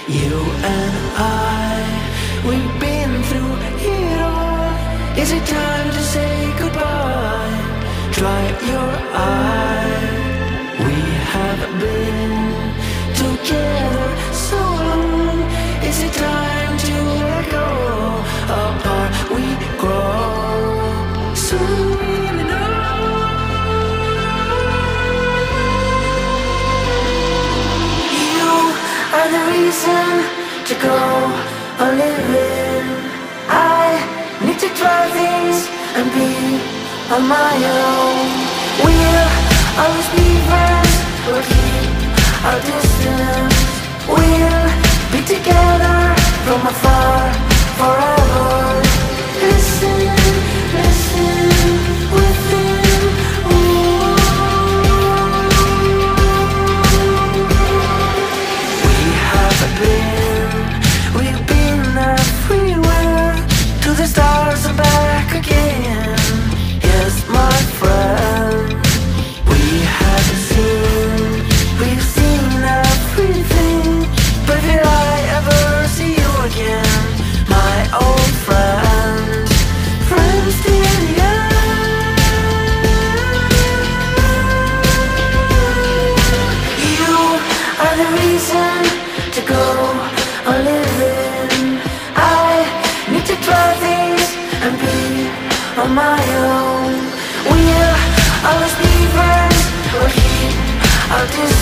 You and I, we've been through it all. Is it time to say goodbye? Dry your eye. We have been together so long. Is it time to let go? Apart we grow. Soon we know. You are the reason to go on living. I need to try things and be on my own. We'll always be friends, or keep our distance. We'll be together from afar forever. Listen, listen within. Ooh. We've been everywhere, to the stars and back again. Yes, my friend, we've seen everything. But will I ever see you again, my old friend? Friends till the end. You are the reason to go on living. I need to try things and be on my own. We'll always be friends, or keep our distance.